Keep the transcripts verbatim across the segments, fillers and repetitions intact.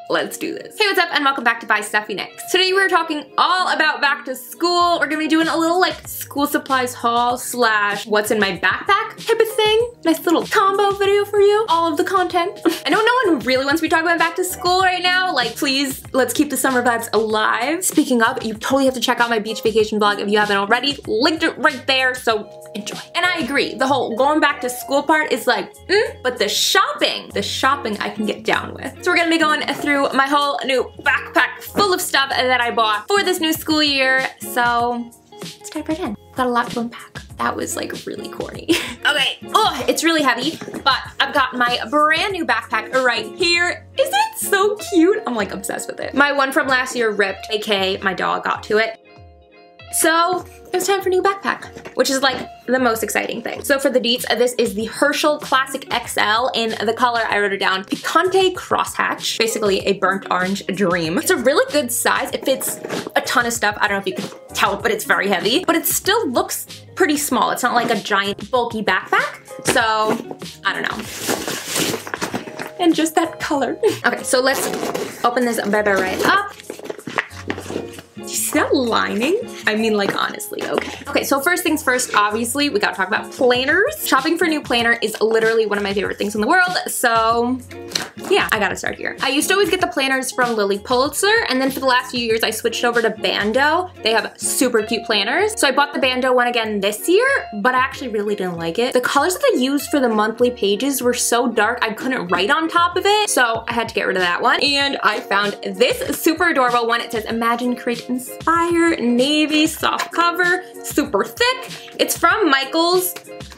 let's do this. Hey, what's up, and welcome back to Buy Stuffy Next. Today we're talking all about back to school. We're gonna be doing a little like school supplies haul slash what's in my backpack type of thing. Nice little combo video for you. All of the content. I know no one really wants to be talking about back to school right now. Like, please, let's keep the summer vibes alive. Speaking of, you totally have to check out my beach vacation vlog if you haven't already. Linked it right there, so enjoy. And I agree, the whole going back to school part is like, mm, but the shopping, the shopping I can get down with. So we're gonna be going through my whole new backpack full of stuff that I bought for this new school year. So let's dive right in. Got a lot to unpack. That was like really corny. Okay, oh, it's really heavy, but I've got my brand new backpack right here. Isn't it so cute? I'm like obsessed with it. My one from last year ripped, A K A my dog got to it. So it was time for a new backpack, which is like the most exciting thing. So for the deets, this is the Herschel Classic X L in the color, I wrote it down, Picante Crosshatch, basically a burnt orange dream. It's a really good size. It fits a ton of stuff. I don't know if you can tell, but it's very heavy, but it still looks pretty small. It's not like a giant bulky backpack. So I don't know. And just that color. Okay, so let's open this baby right up. Do you see that lining? I mean, like, honestly, okay. Okay, so first things first, obviously, we gotta talk about planners. Shopping for a new planner is literally one of my favorite things in the world, so yeah, I gotta start here. I used to always get the planners from Lilly Pulitzer, and then for the last few years, I switched over to Bando. They have super cute planners. So I bought the Bando one again this year, but I actually really didn't like it. The colors that they used for the monthly pages were so dark, I couldn't write on top of it, so I had to get rid of that one. And I found this super adorable one. It says, Imagine, Create, Inspire, navy, soft cover, super thick. It's from Michaels.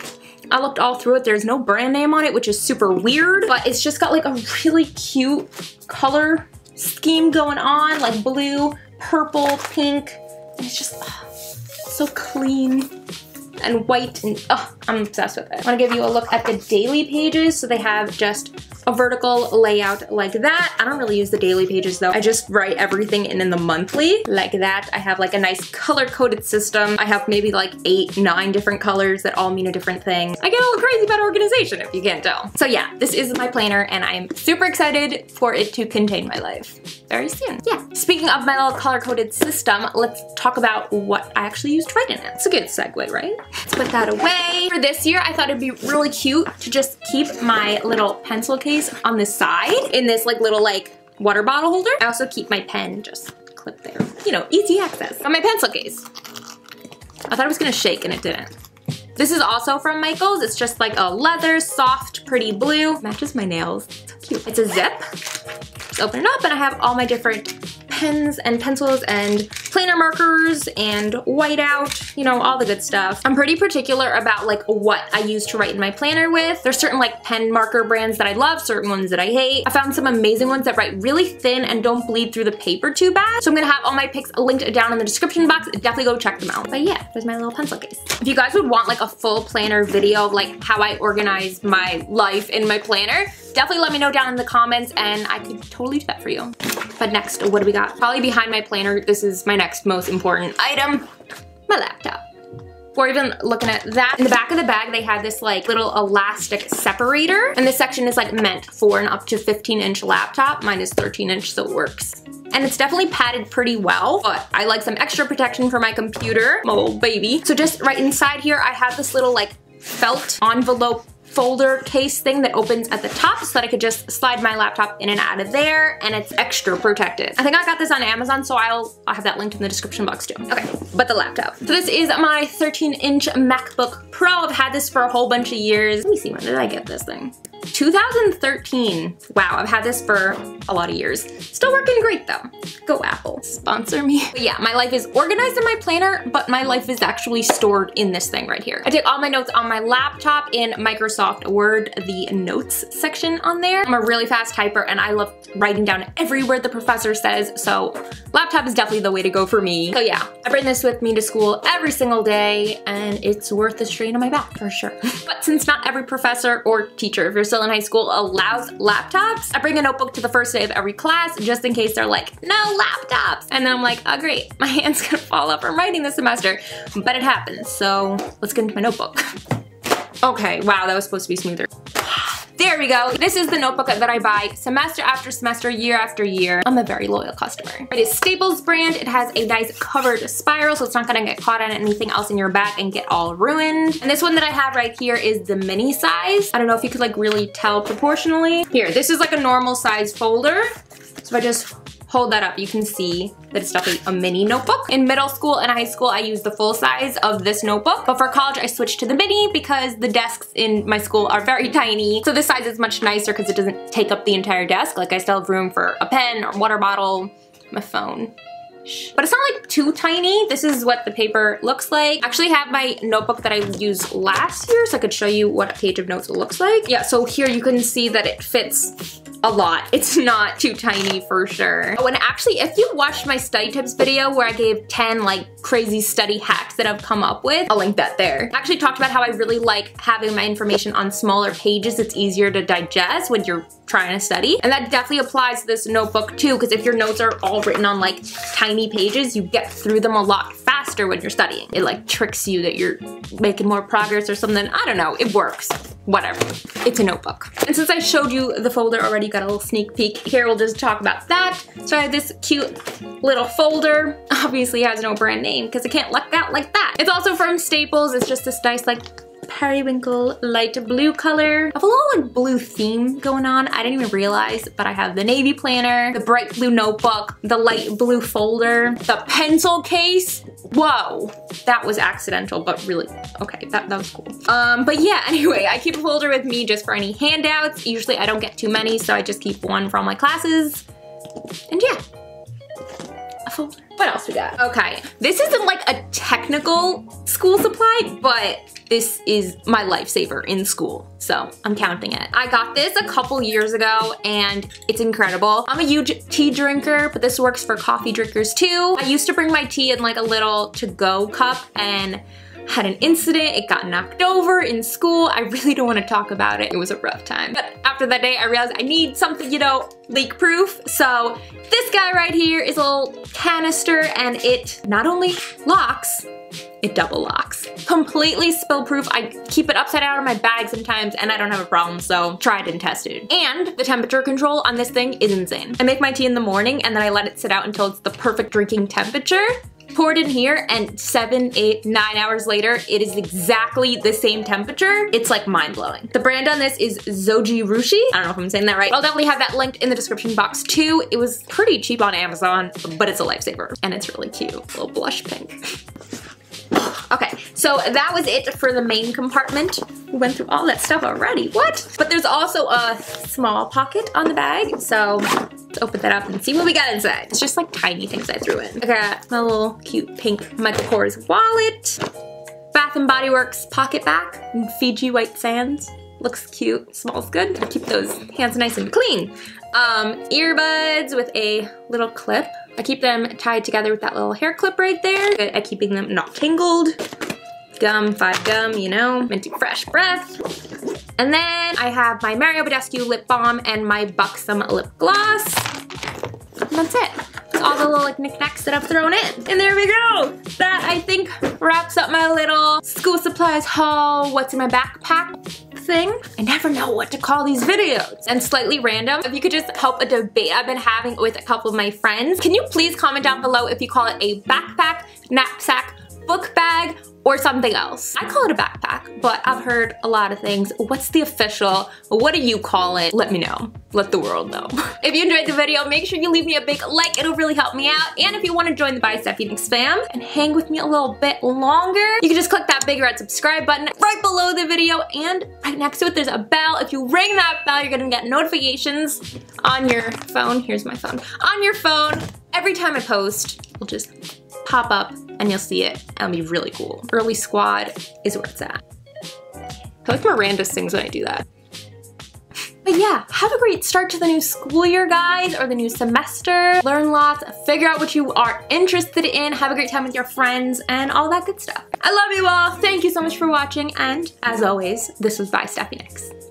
I looked all through it. There's no brand name on it, which is super weird, but it's just got like a really cute color scheme going on, like blue, purple, pink. And it's just oh, so clean and white, and oh, I'm obsessed with it. I wanna give you a look at the daily pages. So they have just a vertical layout like that. I don't really use the daily pages though. I just write everything in in the monthly like that. I have like a nice color-coded system. I have maybe like eight, nine different colors that all mean a different thing. I get a little crazy about organization if you can't tell. So yeah, this is my planner and I'm super excited for it to contain my life very soon. Yeah. Speaking of my little color-coded system, let's talk about what I actually use to write in it. It's a good segue, right? Let's put that away. For this year, I thought it'd be really cute to just keep my little pencil case on the side in this like little like water bottle holder. I also keep my pen just clipped there. You know, easy access. On my pencil case. I thought it was gonna shake and it didn't. This is also from Michaels. It's just like a leather, soft, pretty blue. Matches my nails. So cute. It's a zip. Just open it up and I have all my different pens and pencils and planner markers and whiteout, you know, all the good stuff. I'm pretty particular about like what I use to write in my planner with. There's certain like pen marker brands that I love, certain ones that I hate. I found some amazing ones that write really thin and don't bleed through the paper too bad. So I'm gonna have all my picks linked down in the description box. Definitely go check them out. But yeah, there's my little pencil case. If you guys would want like a full planner video of like how I organize my life in my planner, definitely let me know down in the comments and I could totally do that for you. But next, what do we got? Probably behind my planner, this is my next most important item, my laptop. Or even looking at that, in the back of the bag, they had this like little elastic separator. And this section is like meant for an up to fifteen inch laptop. Mine is thirteen inch, so it works. And it's definitely padded pretty well, but I like some extra protection for my computer, my little baby. So just right inside here, I have this little like felt envelope folder case thing that opens at the top so that I could just slide my laptop in and out of there, and it's extra protected. I think I got this on Amazon, so I'll, I'll have that linked in the description box too. Okay, but the laptop. So this is my thirteen inch MacBook Pro. I've had this for a whole bunch of years. Let me see, when did I get this thing? two thousand thirteen. Wow, I've had this for a lot of years. Still working great though. Go Apple, sponsor me. But yeah, my life is organized in my planner, but my life is actually stored in this thing right here. I take all my notes on my laptop in Microsoft Word, the notes section on there. I'm a really fast typer and I love writing down every word the professor says, so laptop is definitely the way to go for me. So yeah, I bring this with me to school every single day and it's worth the strain on my back for sure. But since not every professor or teacher, if you're still in high school, allows laptops, I bring a notebook to the first day of every class just in case they're like, no laptops. And then I'm like, oh great, my hand's gonna fall off from writing this semester. But it happens, so let's get into my notebook. Okay, wow, that was supposed to be smoother. There There we go. This is the notebook that I buy semester after semester, year after year. I'm a very loyal customer. It is Staples brand. It has a nice covered spiral, so it's not gonna get caught on anything else in your back and get all ruined. And this one that I have right here is the mini size. I don't know if you could like really tell proportionally. Here, this is like a normal size folder. So if I just hold that up, you can see that it's definitely a mini notebook. In middle school and high school, I used the full size of this notebook, but for college, I switched to the mini because the desks in my school are very tiny. So this size is much nicer because it doesn't take up the entire desk. Like I still have room for a pen or water bottle, my phone. But it's not like too tiny. This is what the paper looks like. I actually have my notebook that I used last year, so I could show you what a page of notes looks like. Yeah, so here you can see that it fits a lot. It's not too tiny for sure. Oh, and actually, if you watched my study tips video where I gave ten like crazy study hacks that I've come up with, I'll link that there. I actually talked about how I really like having my information on smaller pages. It's easier to digest when you're trying to study. And that definitely applies to this notebook too, because if your notes are all written on like tiny pages, you get through them a lot faster when you're studying. It like tricks you that you're making more progress or something. I don't know, it works. Whatever, it's a notebook. And since I showed you the folder already, got a little sneak peek, here we'll just talk about that. So I have this cute little folder. Obviously has no brand name because it can't luck out like that. It's also from Staples. It's just this nice like periwinkle light blue color. I have a little like blue theme going on. I didn't even realize, but I have the navy planner, the bright blue notebook, the light blue folder, the pencil case. Whoa, that was accidental, but really, okay, that, that was cool. Um, but yeah, anyway, I keep a folder with me just for any handouts. Usually I don't get too many, so I just keep one for all my classes. And yeah, a folder. What else we got? Okay, this isn't like a technical school supply, but this is my lifesaver in school, so I'm counting it. I got this a couple years ago and it's incredible. I'm a huge tea drinker, but this works for coffee drinkers too. I used to bring my tea in like a little to-go cup and had an incident. It got knocked over in school. I really don't want to talk about it. It was a rough time. But after that day, I realized I need something, you know, leak proof. So this guy right here is a little canister and it not only locks, it double locks. Completely spill proof. I keep it upside down in my bag sometimes and I don't have a problem, so tried and tested. And the temperature control on this thing is insane. I make my tea in the morning and then I let it sit out until it's the perfect drinking temperature. Pour it in here and seven, eight, nine hours later, it is exactly the same temperature. It's like mind-blowing. The brand on this is Zojirushi. I don't know if I'm saying that right. I'll definitely have that linked in the description box too. It was pretty cheap on Amazon, but it's a lifesaver and it's really cute. A little blush pink. Okay, so that was it for the main compartment. We went through all that stuff already, what? But there's also a small pocket on the bag, so let's open that up and see what we got inside. It's just like tiny things I threw in. I got my little cute pink Michael Kors wallet, Bath and Body Works pocket back in Fiji white sands. Looks cute, smells good. I keep those hands nice and clean. Um, earbuds with a little clip. I keep them tied together with that little hair clip right there. Good at keeping them not tangled. Gum, five gum, you know, minty fresh breath. And then I have my Mario Badescu lip balm and my Buxom lip gloss. And that's it. That's all the little like knickknacks that I've thrown in. And there we go. That I think wraps up my little school supplies haul, what's in my backpack thing. I never know what to call these videos. And slightly random, if you could just help a debate I've been having with a couple of my friends, can you please comment down below if you call it a backpack, knapsack, book bag, or something else. I call it a backpack, but I've heard a lot of things. What's the official? What do you call it? Let me know. Let the world know. If you enjoyed the video, make sure you leave me a big like. It'll really help me out. And if you want to join the By Steffi Nicks fam and hang with me a little bit longer, you can just click that big red subscribe button right below the video, and right next to it there's a bell. If you ring that bell, you're gonna get notifications on your phone. Here's my phone. On your phone, every time I post, it'll just pop up and you'll see it. It'll be really cool. Early squad is where it's at. I like Miranda sings when I do that. But yeah, have a great start to the new school year, guys, or the new semester. Learn lots, figure out what you are interested in, have a great time with your friends, and all that good stuff. I love you all. Thank you so much for watching, and as always, this was By Steffi Nicks.